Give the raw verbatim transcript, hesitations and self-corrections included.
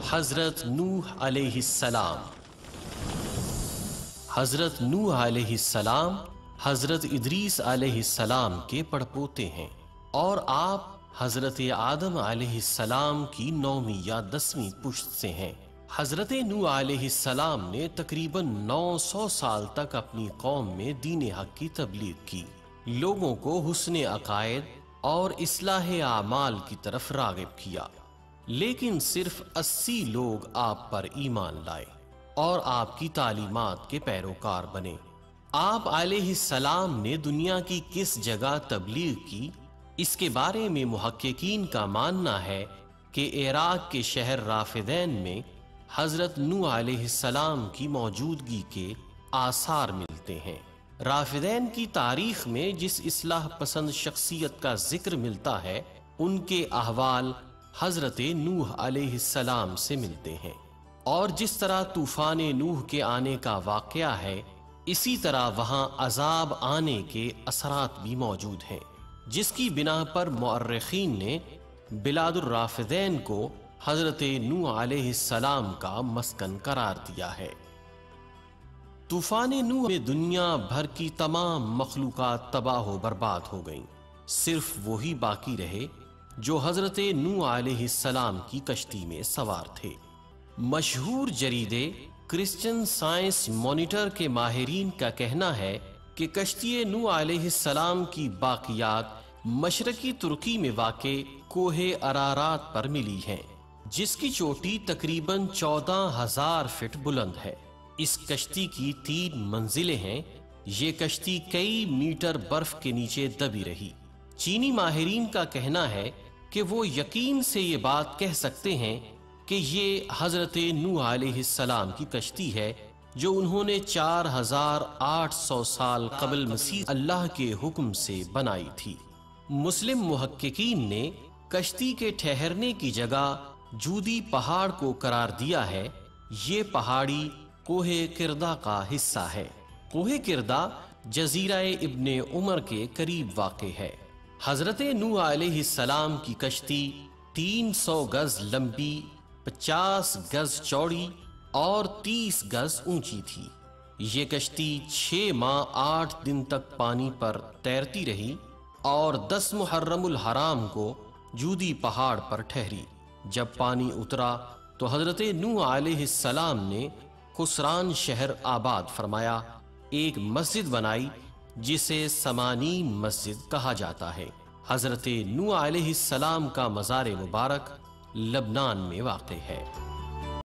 حضرت نوح علیہ السلام۔ حضرت نوح علیہ السلام حضرت ادریس علیہ السلام کے پڑپوتے ہیں اور آپ حضرت آدم علیہ السلام کی نویں یا دسویں پشت سے ہیں۔ حضرت نوح علیہ السلام نے تقریباً نو سو سال تک اپنی قوم میں دین حق کی تبلیغ کی، لوگوں کو حسن عقائد اور اصلاح اعمال کی طرف راغب کیا، لیکن صرف اسی لوگ آپ پر ایمان لائے اور آپ کی تعلیمات کے پیروکار بنے۔ آپ علیہ السلام نے دنیا کی کس جگہ تبلیغ کی، اس کے بارے میں محققین کا ماننا ہے کہ عراق کے شہر رافدین میں حضرت نوح علیہ السلام کی موجودگی کے آثار ملتے ہیں۔ رافدین کی تاریخ میں جس اصلاح پسند شخصیت کا ذکر ملتا ہے، ان کے احوال حضرت نوح علیہ السلام سے ملتے ہیں، اور جس طرح طوفان نوح کے آنے کا واقعہ ہے، اسی طرح وہاں عذاب آنے کے اثرات بھی موجود ہیں، جس کی بنا پر مؤرخین نے بلاد الرافدین کو حضرت نوح علیہ السلام کا مسکن قرار دیا ہے۔ طوفان نوح میں دنیا بھر کی تمام مخلوقات تباہ و برباد ہو گئیں، صرف وہی باقی رہے جو حضرت نوح علیہ السلام کی کشتی میں سوار تھے۔ مشہور جریدے کرسچن سائنس مانیٹر کے ماہرین کا کہنا ہے کہ کشتی نوح علیہ السلام کی باقیات مشرقی ترکی میں واقع کوہ ارارات پر ملی ہیں، جس کی چوٹی تقریباً چودہ ہزار فٹ بلند ہے۔ اس کشتی کی تین منزلیں ہیں۔ یہ کشتی کئی میٹر برف کے نیچے دبی رہی۔ چینی ماہرین کا کہنا ہے کہ وہ یقین سے یہ بات کہہ سکتے ہیں کہ یہ حضرت نوح علیہ السلام کی کشتی ہے جو انہوں نے چار ہزار آٹھ سو سال قبل مسیح اللہ کے حکم سے بنائی تھی۔ مسلم محققین نے کشتی کے ٹھہرنے کی جگہ جودی پہاڑ کو قرار دیا ہے۔ یہ پہاڑی کوہ کردہ کا حصہ ہے۔ کوہ کردہ جزیرہ ابن عمر کے قریب واقع ہے۔ حضرت نوح علیہ السلام کی کشتی تین سو گز لمبی، پچاس گز چوڑی اور تیس گز اونچی تھی۔ یہ کشتی چھ ماہ آٹھ دن تک پانی پر تیرتی رہی اور دس محرم الحرام کو جودی پہاڑ پر ٹھہری۔ جب پانی اترا تو حضرت نوح علیہ السلام نے خسران شہر آباد فرمایا، ایک مسجد بنائی جسے سمانین مسجد کہا جاتا ہے۔ حضرت نوح علیہ السلام کا مزار مبارک لبنان میں واقع ہے۔